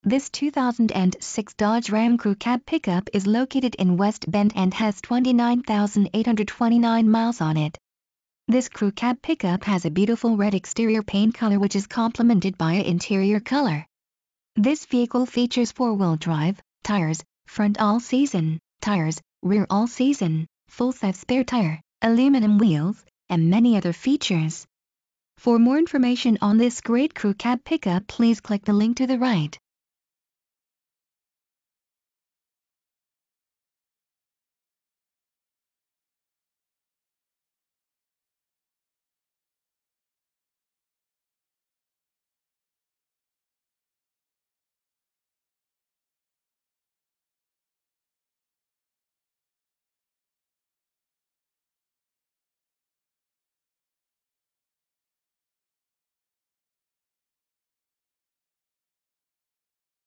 This 2006 Dodge Ram Crew Cab pickup is located in West Bend and has 29,829 miles on it. This Crew Cab pickup has a beautiful red exterior paint color which is complemented by an interior color. This vehicle features 4-wheel drive, tires, front all-season, tires, rear all-season, full-size spare tire, aluminum wheels, and many other features. For more information on this great Crew Cab pickup, please click the link to the right.